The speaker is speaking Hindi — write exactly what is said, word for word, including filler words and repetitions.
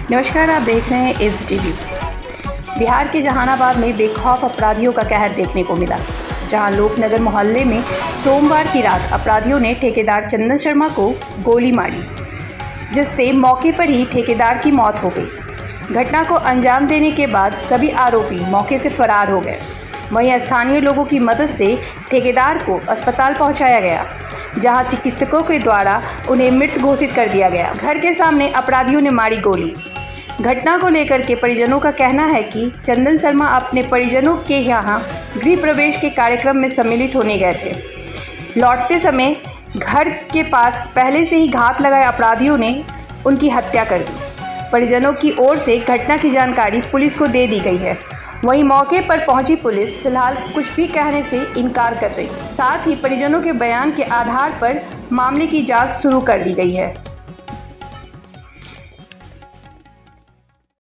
नमस्कार, आप देख रहे हैं एस टीवी। बिहार के जहानाबाद में बेखौफ अपराधियों का कहर देखने को मिला, जहां लोकनगर मोहल्ले में सोमवार की रात अपराधियों ने ठेकेदार चंदन शर्मा को गोली मारी, जिससे मौके पर ही ठेकेदार की मौत हो गई। घटना को अंजाम देने के बाद सभी आरोपी मौके से फरार हो गए। वहीं स्थानीय लोगों की मदद से ठेकेदार को अस्पताल पहुंचाया गया, जहां चिकित्सकों के द्वारा उन्हें मृत घोषित कर दिया गया। घर के सामने अपराधियों ने मारी गोली। घटना को लेकर के परिजनों का कहना है कि चंदन शर्मा अपने परिजनों के यहाँ गृह प्रवेश के कार्यक्रम में सम्मिलित होने गए थे। लौटते समय घर के पास पहले से ही घात लगाए अपराधियों ने उनकी हत्या कर दी। परिजनों की ओर से घटना की जानकारी पुलिस को दे दी गई है। वहीं मौके पर पहुंची पुलिस फिलहाल कुछ भी कहने से इनकार कर रही है। साथ ही परिजनों के बयान के आधार पर मामले की जांच शुरू कर दी गई है।